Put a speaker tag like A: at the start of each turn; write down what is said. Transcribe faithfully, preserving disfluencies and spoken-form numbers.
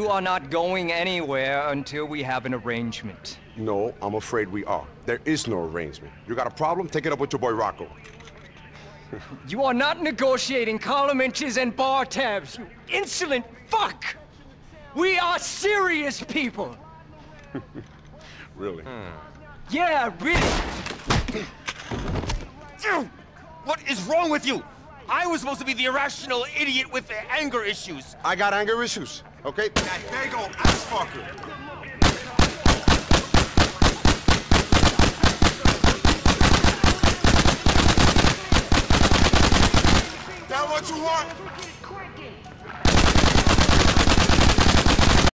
A: are not going anywhere until we have an arrangement.
B: No, I'm afraid we are. There is no arrangement. You got a problem? Take it up with your boy Rocco.
A: You are not negotiating column inches and bar tabs, you insolent fuck! We are serious people!
B: Really?
A: Hmm. Yeah, really!
C: What is wrong with you? I was supposed to be the irrational idiot with the anger issues.
B: I got anger issues, okay?
D: That big old ass fucker. That what you want?